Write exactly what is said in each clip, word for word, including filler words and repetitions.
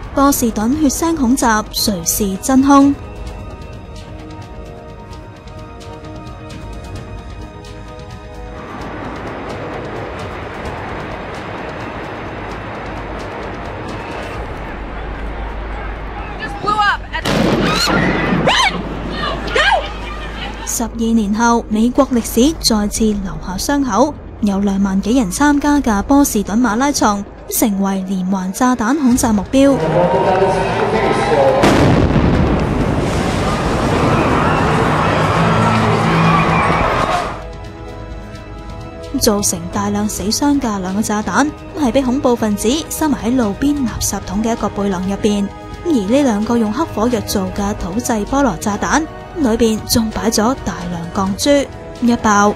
波士頓血腥恐襲，誰是真兇？十二年後，美國歷史再次留下傷口。有兩萬幾人參加嘅波士頓馬拉松，成為連環炸彈恐襲目標。造成大量死傷嘅兩個炸彈，係被恐怖分子收埋喺路邊垃圾桶嘅一個背囊入邊。而呢兩個用黑火藥做嘅土製菠蘿炸彈，裏邊仲擺咗大量鋼珠，一爆，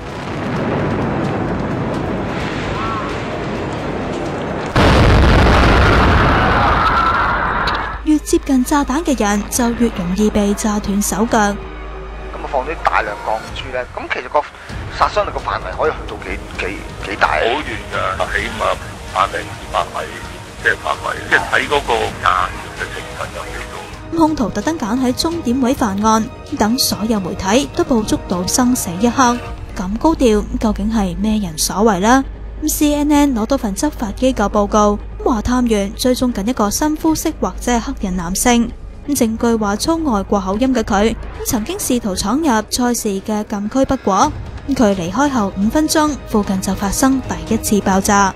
越接近炸彈嘅人就越容易被炸斷手腳。 咁啊放啲大量鋼珠咧，咁其實個殺傷力個範圍可以去到幾幾幾大？好遠噶，起碼百零二百米即係範圍，即係睇嗰個炸嘅成分有幾多。 兇徒特登揀喺終點位犯案，等所有媒體都捕捉到生死一刻。咁高調究竟係咩人所為呢？ C N N 攞到份執法機構報告，話探員追蹤緊一個新膚色或者係黑人男性。證據話操外國口音嘅佢曾經試圖闖入賽事嘅禁區不果。佢離開後五分鐘，附近就發生第一次爆炸。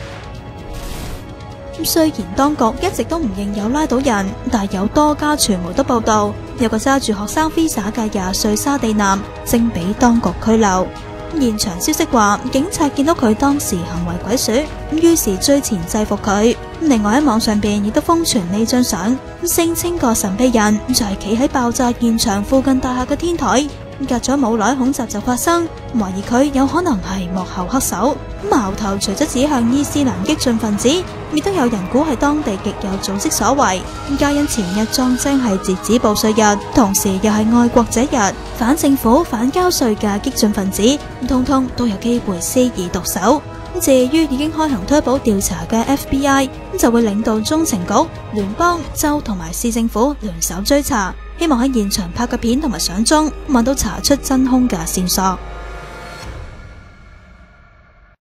雖然當局一直都唔認有拉到人，但係有多家傳媒都報道，有個揸住學生 visa 嘅廿歲沙地男正俾當局拘留。現場消息話，警察見到佢當時行為鬼鼠，於是追前制服佢。另外喺網上邊亦都瘋傳呢張相，聲稱個神秘人就係企喺爆炸現場附近大廈嘅天台。隔咗冇耐，恐襲就發生，懷疑佢有可能係幕後黑手。矛頭除咗指向伊斯蘭激進分子，亦都有人估係當地極有組織所為。皆因前日撞正係截止報稅日，同時又係愛國者日，反政府、反交稅嘅激進分子，通通都有機會施以毒手。至於已經開行推捕調查嘅 F B I， 就會領導中情局、聯邦、州同埋市政府聯手追查，希望喺現場拍嘅片同埋相中，揾到查出真兇嘅線索。